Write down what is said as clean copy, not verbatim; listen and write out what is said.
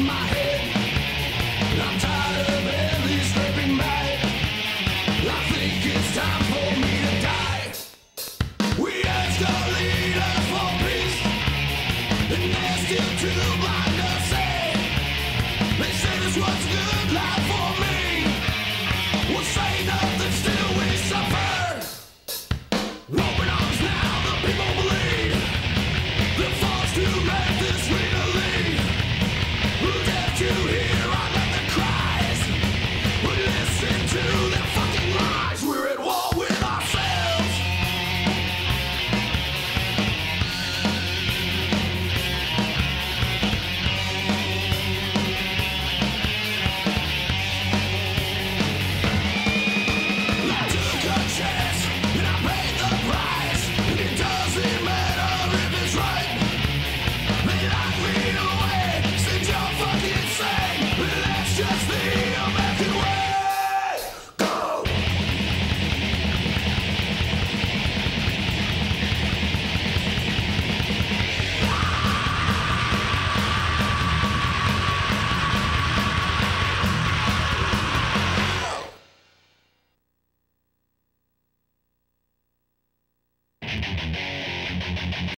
in my head. I'm tired of barely scraping by. I think it's time for me to die. We ask our leaders for peace, and they're still too blind to say. They say this what's good life for me. We'll say nothing, still we suffer. Open arms now, the people believe. They're forced to make this reality. Death to